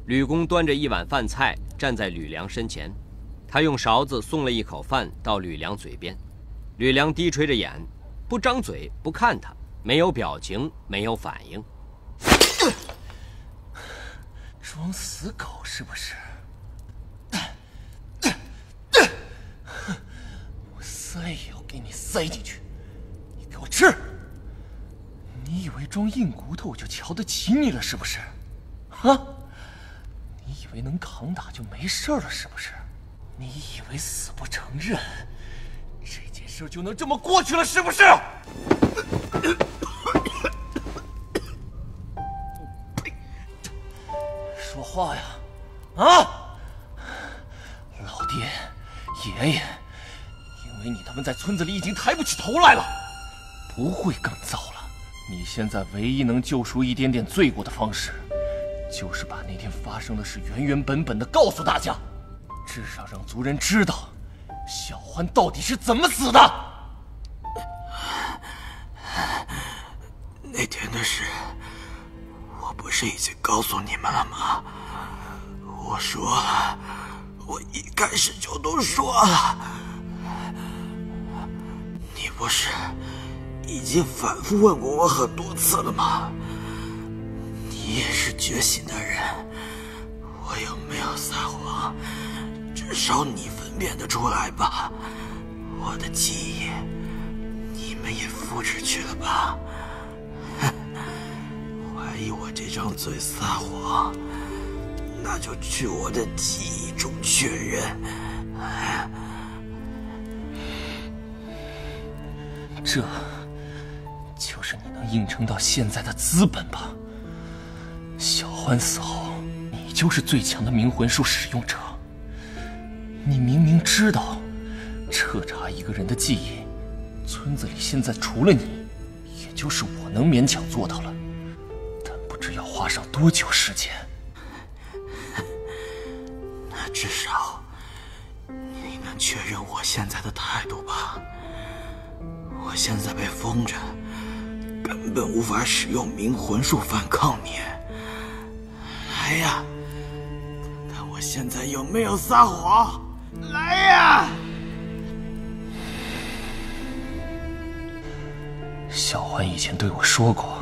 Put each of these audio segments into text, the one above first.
吕公端着一碗饭菜站在吕梁身前，他用勺子送了一口饭到吕梁嘴边。吕梁低垂着眼，不张嘴，不看他，没有表情，没有反应。 装死狗是不是？我塞也要给你塞进去，你给我吃！你以为装硬骨头我就瞧得起你了是不是？啊？你以为能扛打就没事了是不是？你以为死不承认，这件事就能这么过去了是不是？说话呀！啊！老爹、爷爷，因为你他们在村子里已经抬不起头来了，不会更糟了。你现在唯一能救赎一点点罪过的方式，就是把那天发生的事原原本本的告诉大家，至少让族人知道小欢到底是怎么死的。 那天的事，我不是已经告诉你们了吗？我说了，我一开始就都说了。你不是已经反复问过我很多次了吗？你也是觉醒的人，我有没有撒谎，至少你分辨得出来吧？我的记忆，你们也复制去了吧？怀疑我这张嘴撒谎，那就去我的记忆中确认。 这就是你能硬撑到现在的资本吧？小欢死后，你就是最强的冥魂术使用者。你明明知道，彻查一个人的记忆，村子里现在除了你，也就是我能勉强做到了，但不知要花上多久时间。 那至少你能确认我现在的态度吧？我现在被封着，根本无法使用冥魂术反抗你。来呀，看我现在有没有撒谎！来呀！ 小欢以前对我说过，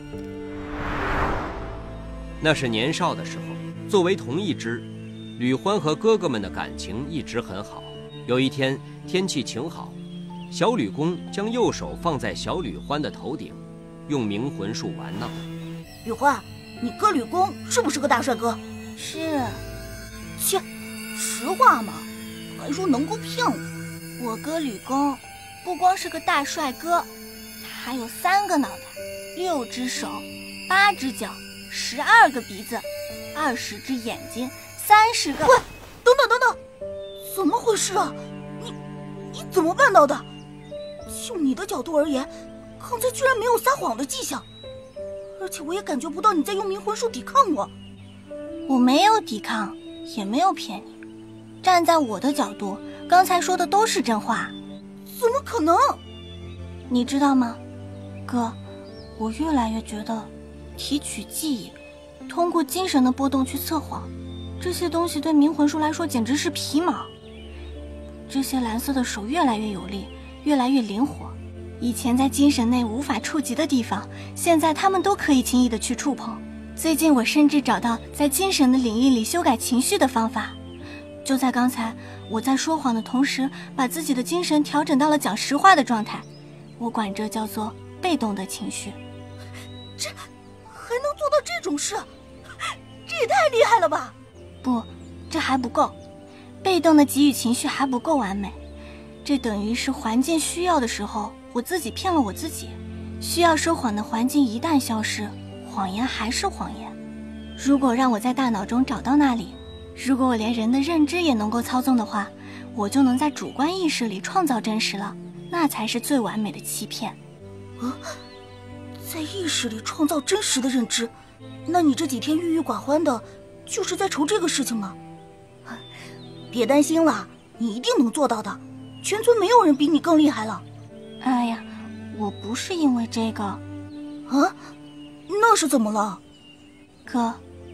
那是年少的时候，作为同一支，吕欢和哥哥们的感情一直很好。有一天天气晴好，小吕公将右手放在小吕欢的头顶，用冥魂术玩闹。 吕欢，你哥吕公是不是个大帅哥？ 是。 切，实话嘛，还说能够骗我。 我哥吕公不光是个大帅哥，他还有3个脑袋，6只手，8只脚，12个鼻子，20只眼睛，30个…… 喂，等等等等，怎么回事啊？你怎么办到的？就你的角度而言，刚才居然没有撒谎的迹象，而且我也感觉不到你在用冥魂术抵抗我。 我没有抵抗，也没有骗你。站在我的角度，刚才说的都是真话。 怎么可能？ 你知道吗，哥，我越来越觉得提取记忆，通过精神的波动去测谎，这些东西对冥魂术来说简直是皮毛。这些蓝色的手越来越有力，越来越灵活，以前在精神内无法触及的地方，现在他们都可以轻易的去触碰。最近我甚至找到在精神的领域里修改情绪的方法。就在刚才，我在说谎的同时，把自己的精神调整到了讲实话的状态，我管这叫做被动的情绪。 这还能做到这种事？这也太厉害了吧！ 不，这还不够，被动的给予情绪还不够完美。这等于是环境需要的时候，我自己骗了我自己。需要说谎的环境一旦消失，谎言还是谎言。如果让我在大脑中找到那里，如果我连人的认知也能够操纵的话，我就能在主观意识里创造真实了，那才是最完美的欺骗。 在意识里创造真实的认知，那你这几天郁郁寡欢的，就是在愁这个事情吗？别担心了，你一定能做到的，全村没有人比你更厉害了。 哎呀，我不是因为这个。 啊？那是怎么了？ 哥，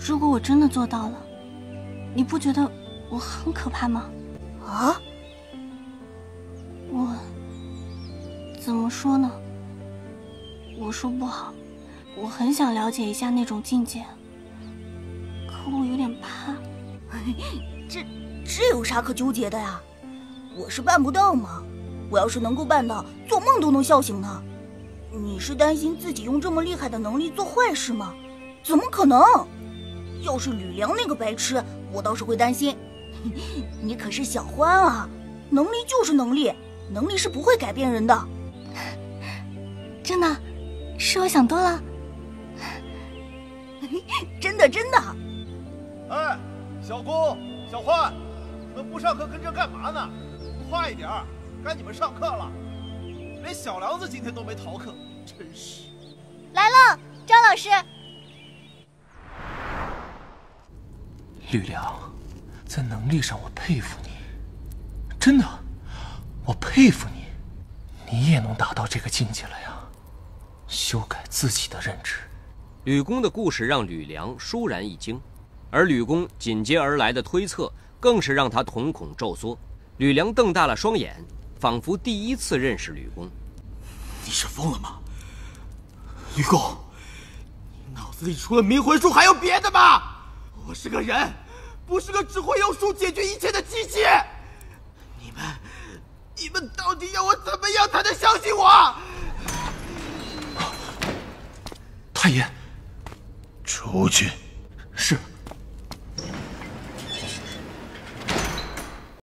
如果我真的做到了，你不觉得我很可怕吗？ 啊？ 我怎么说呢？我说不好，我很想了解一下那种境界，可我有点怕。 这有啥可纠结的呀？我是办不到嘛，我要是能够办到，做梦都能笑醒呢。你是担心自己用这么厉害的能力做坏事吗？怎么可能？要是吕梁那个白痴，我倒是会担心。你可是小欢啊，能力就是能力，能力是不会改变人的。 真的，是我想多了。 真的真的。 哎，小公、小欢，你们不上课跟这干嘛呢？快一点，该你们上课了。连小梁子今天都没逃课，真是。 来了，张老师。 吕梁，在能力上我佩服你，真的，我佩服你。你也能达到这个境界了呀？修改自己的认知。 吕公的故事让吕梁倏然一惊，而吕公紧接而来的推测更是让他瞳孔骤缩。吕梁瞪大了双眼，仿佛第一次认识吕公。 你是疯了吗？吕公，你脑子里除了迷魂术还有别的吗？我是个人，不是个只会用术解决一切的机器。你们到底要我怎么样才能相信我？ 太爷， 出去。 是。